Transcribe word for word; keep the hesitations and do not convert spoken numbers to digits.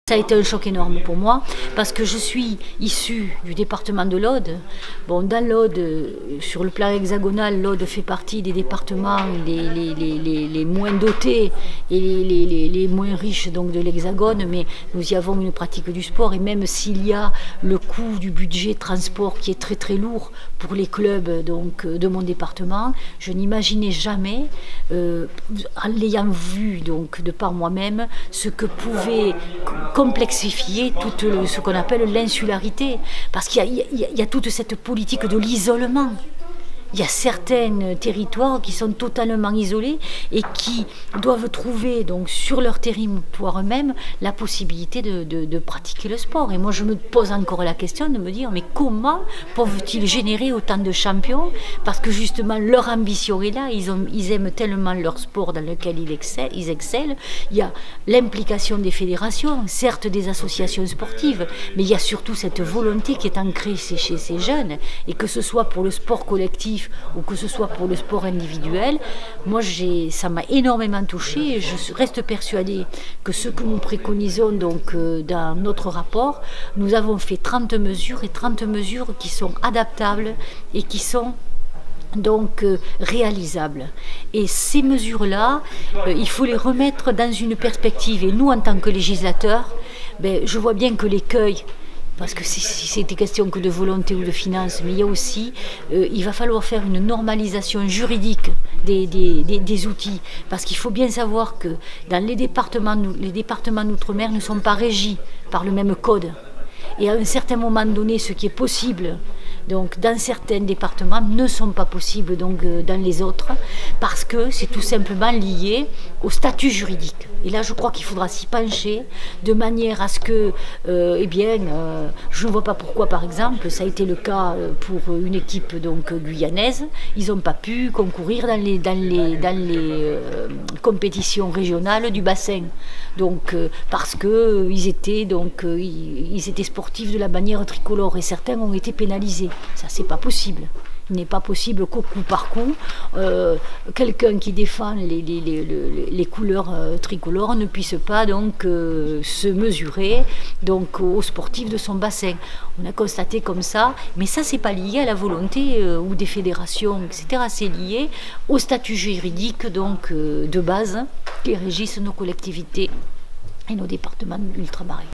Ça a été un choc énorme pour moi parce que je suis issue du département de l'Aude. Bon, dans l'Aude, sur le plan hexagonal, l'Aude fait partie des départements les, les, les, les, les moins dotés et les, les, les moins riches donc, de l'Hexagone, mais nous y avons une pratique du sport et même s'il y a le coût du budget transport qui est très très lourd pour les clubs donc, de mon département, je n'imaginais jamais, euh, en l'ayant vu donc, de par moi-même, ce que pouvait complexifier tout le, ce qu'on appelle l'insularité, parce qu'il y, y, y a toute cette politique de l'isolement. Il y a certains territoires qui sont totalement isolés et qui doivent trouver donc, sur leur territoire eux-mêmes la possibilité de, de, de pratiquer le sport. Et moi je me pose encore la question de me dire mais comment peuvent-ils générer autant de champions? Parce que justement leur ambition est là, ils, ont, ils aiment tellement leur sport dans lequel ils excellent, ils excellent. Il y a l'implication des fédérations, certes des associations sportives, mais il y a surtout cette volonté qui est ancrée chez ces jeunes, et que ce soit pour le sport collectif ou que ce soit pour le sport individuel, moi ça m'a énormément touchée et je reste persuadée que ce que nous préconisons donc, euh, dans notre rapport, nous avons fait trente mesures et trente mesures qui sont adaptables et qui sont donc euh, réalisables. Et ces mesures-là, euh, il faut les remettre dans une perspective. Et nous, en tant que législateurs, ben, je vois bien que l'écueil, parce que si c'était question que de volonté ou de finances, mais il y a aussi, euh, il va falloir faire une normalisation juridique des, des, des, des outils, parce qu'il faut bien savoir que dans les départements, les départements d'outre-mer ne sont pas régis par le même code. Et à un certain moment donné, ce qui est possible donc, dans certains départements ne sont pas possibles donc, euh, dans les autres, parce que c'est tout simplement lié au statut juridique. Et là, je crois qu'il faudra s'y pencher de manière à ce que, euh, eh bien, euh, je ne vois pas pourquoi, par exemple, ça a été le cas pour une équipe donc, guyanaise, ils n'ont pas pu concourir dans les, dans les, dans les euh, compétitions régionales du bassin. Donc, euh, parce qu'ils euh, étaient, donc, euh, ils étaient sportifs de la bannière tricolore et certains ont été pénalisés. Ça, c'est pas possible. Il n'est pas possible qu'au coup par coup, euh, quelqu'un qui défend les, les, les, les, les couleurs euh, tricolores ne puisse pas donc, euh, se mesurer donc, aux sportifs de son bassin. On a constaté comme ça, mais ça, c'est pas lié à la volonté euh, ou des fédérations, et cetera. C'est lié au statut juridique donc, euh, de base qui régissent nos collectivités et nos départements ultramarins.